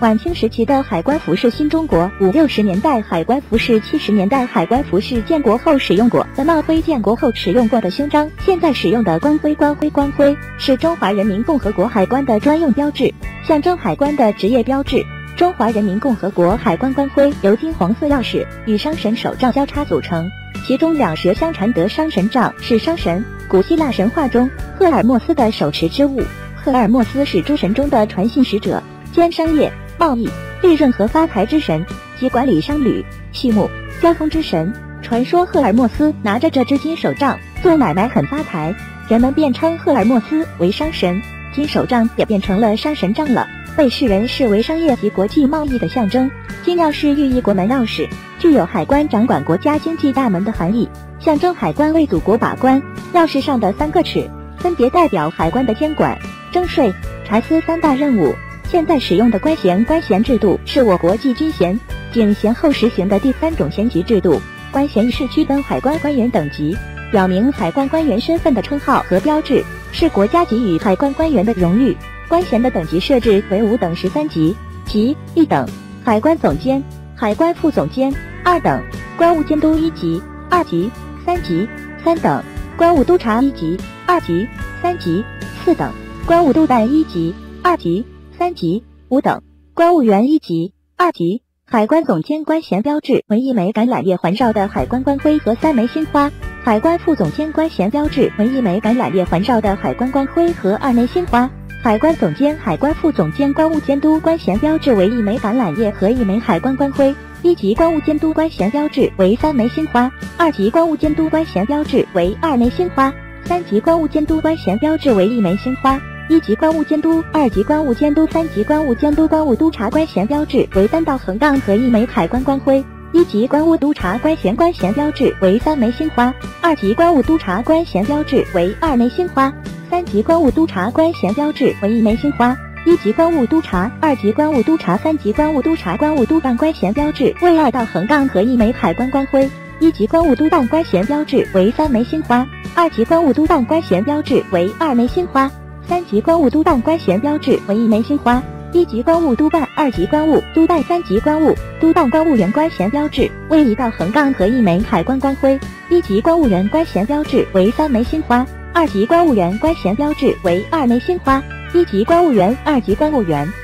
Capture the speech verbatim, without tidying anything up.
晚清时期的海关服饰新中国，五六十年代海关服饰，七十年代海关服饰，建国后使用过的帽徽，建国后使用过的胸章，现在使用的光徽，光徽光徽是中华人民共和国海关的专用标志，象征海关的职业标志。中华人民共和国海关官徽由金黄色钥匙与商神手杖交叉组成，其中两蛇相缠的商神杖是商神，古希腊神话中赫尔墨斯的手持之物。赫尔墨斯是诸神中的传信使者，兼商业、贸易、利润和发财之神，及管理商旅、畜牧、交通之神。传说赫尔墨斯拿着这只金手杖做买卖很发财，人们便称赫尔墨斯为商神，金手杖也变成了商神杖了，被世人视为商业及国际贸易的象征。金钥匙寓意国门钥匙，具有海关掌管国家经济大门的含义，象征海关为祖国把关。钥匙上的三个齿分别代表海关的监管、征税、查司三大任务。现在使用的官衔官衔制度是我国继军衔、警衔后实行的第三种衔级制度。官衔是区分海关官员等级，表明海关官员身份的称号和标志，是国家给予海关官员的荣誉。官衔的等级设置为五等十三级，即一等海关总监、海关副总监；二等关务监督一级、二级、三级；三等关务督察一级、二级、三级；四等关务督办一级、二级、三级；五等关务员一级、二级。海关总监官衔标志为一枚橄榄叶环绕的海关官徽和三枚星花，海关副总监官衔标志为一枚橄榄叶环绕的海关官徽和二枚星花。海关总监、海关副总监关务监督官衔标志为一枚橄榄叶和一枚海关官徽。一级关务监督官衔标志为三枚星花，二级关务监督官衔标志为二枚星花，三级关务监督官衔标志为一枚星花。一级关务监督、二级关务监督、三级关务监督关务督察官衔标志为单道横杠和一枚海关官徽。一级关务督察官衔官衔标志为三枚星花，二级关务督察官衔标志为二枚星花，三级关务督察官衔标志为一枚星花。一级关务督察、二级关务督察、三级关务督察关务督办官衔标志为二道横杠和一枚海关官徽。一级关务督办官衔标志为三枚星花，二级关务督办官衔标志为二枚星花，三级关务督办官衔标志为一枚星花。一级关务督办、二级关务督办、三级关务督办关务员官衔标志为一道横杠和一枚海关官徽。一级关务员官衔标志为三枚星花，二级关务员官衔标志为二枚星花。一级关务员、二级关务员、